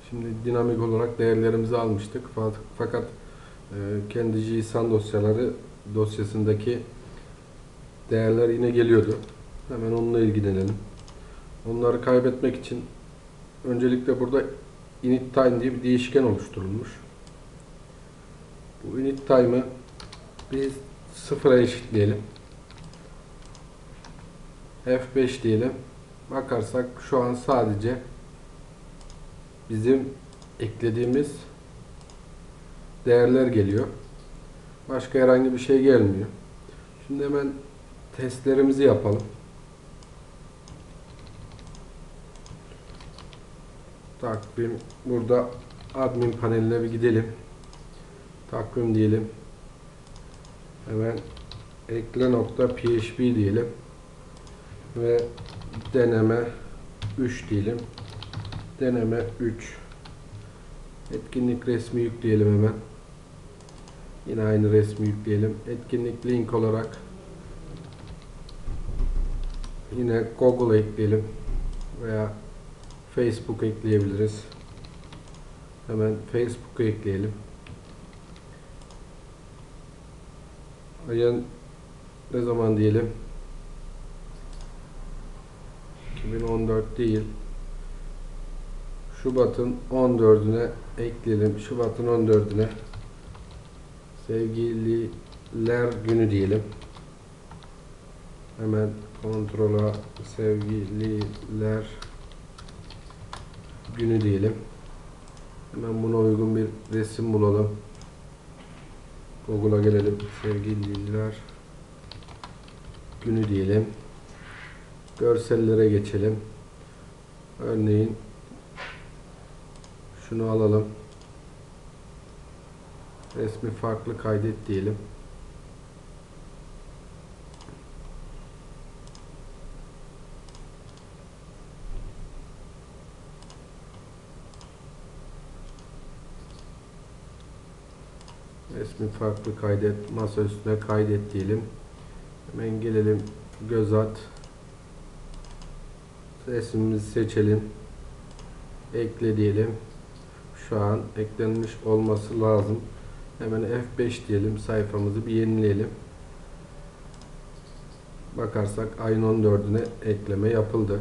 Şimdi dinamik olarak değerlerimizi almıştık. Fakat kendi JSON dosyasındaki değerler yine geliyordu. Hemen onunla ilgilenelim. Onları kaybetmek için öncelikle burada init time diye bir değişken oluşturulmuş. Bu init time'ı biz sıfıra eşitleyelim. F5 diyelim. Bakarsak şu an sadece bizim eklediğimiz değerler geliyor. Başka herhangi bir şey gelmiyor. Şimdi hemen testlerimizi yapalım. Takvim, burada admin paneline bir gidelim. Takvim diyelim. Hemen ekle nokta php diyelim. Ve deneme 3 diyelim. Deneme 3. Etkinlik resmi yükleyelim hemen. Yine aynı resmi yükleyelim. Etkinlik link olarak yine Google ekleyelim veya Facebook ekleyebiliriz. Hemen Facebook'u ekleyelim. Ayın ne zaman diyelim? 2014 değil. Şubat'ın 14'üne ekleyelim. Şubat'ın 14'üne sevgililer günü diyelim. Hemen kontrola sevgililer günü diyelim. Hemen buna uygun bir resim bulalım. Google'a gelelim. Sevgililer günü diyelim. Görsellere geçelim. Örneğin şunu alalım. Resmi farklı kaydet diyelim. Resmi farklı kaydet, masa üstüne kaydet diyelim. Hemen gelelim, göz at. Resmimizi seçelim. Ekle diyelim. Şu an eklenmiş olması lazım. Hemen F5 diyelim. Sayfamızı bir yenileyelim. Bakarsak ayın 14'üne ekleme yapıldı.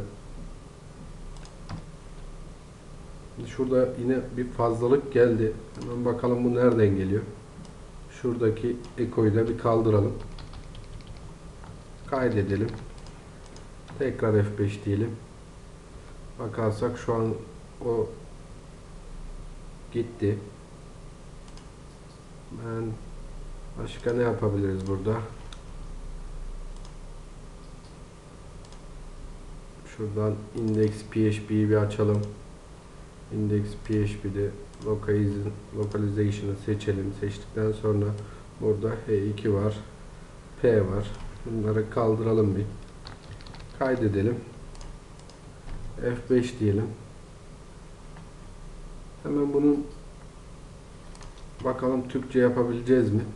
Şurada yine bir fazlalık geldi. Hemen bakalım bu nereden geliyor. Şuradaki ekoyu da bir kaldıralım. Kaydedelim. Tekrar F5 diyelim. Bakarsak şu an o gitti. Başka ne yapabiliriz burada? Şuradan index.php'yi bir açalım. Index.php'de localization'ı seçelim. Seçtikten sonra burada H2 var. P var. Bunları kaldıralım bir. Kaydedelim. F5 diyelim. Hemen bunun bakalım Türkçe yapabileceğiz mi?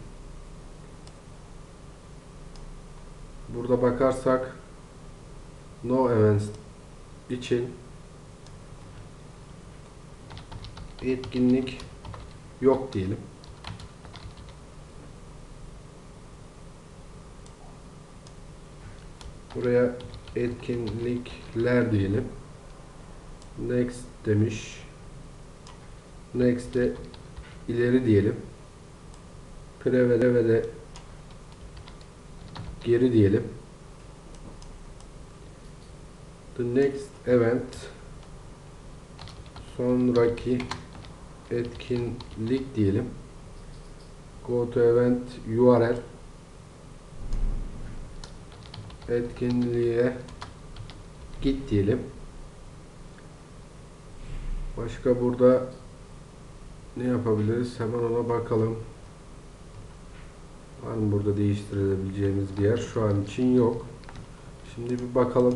Burada bakarsak no events için etkinlik yok diyelim. Buraya etkinlikler diyelim. Next demiş. Next'e ileri diyelim. Prevede de geri diyelim. The next event sonraki etkinlik diyelim. Go to event URL etkinliğe git diyelim. Başka burada ne yapabiliriz? Hemen ona bakalım. Var mı burada değiştirebileceğimiz bir yer? Şu an için yok. Şimdi bir bakalım.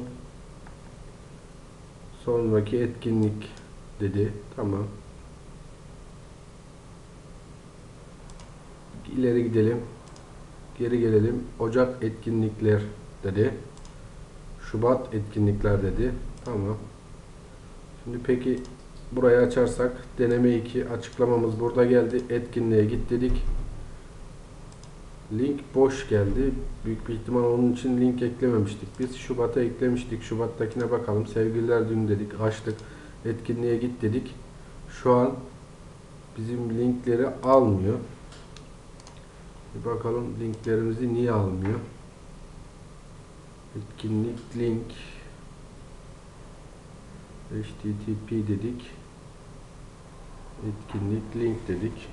Sonraki etkinlik dedi. Tamam. İleri gidelim. Geri gelelim. Ocak etkinlikler dedi. Şubat etkinlikler dedi. Tamam. Şimdi peki burayı açarsak deneme 2 açıklamamız burada geldi. Etkinliğe git dedik. Link boş geldi. Büyük bir ihtimal onun için link eklememiştik. Biz Şubat'a eklemiştik. Şubat'takine bakalım. Sevgililer Günü dedik. Açtık. Etkinliğe git dedik. Şu an bizim linkleri almıyor. Bir bakalım linklerimizi niye almıyor. Etkinlik link HTTP dedik. Etkinlik link dedik.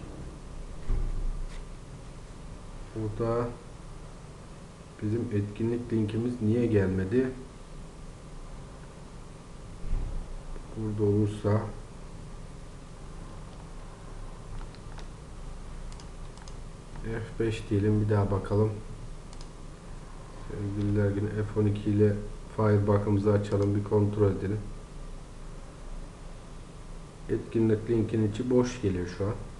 Burada bizim etkinlik linkimiz niye gelmedi? Burada olursa F5 diyelim, bir daha bakalım. Sevgililer Günü F12 ile Firefox'ımızı açalım, bir kontrol edelim. Etkinlik linkin içi boş geliyor şu an.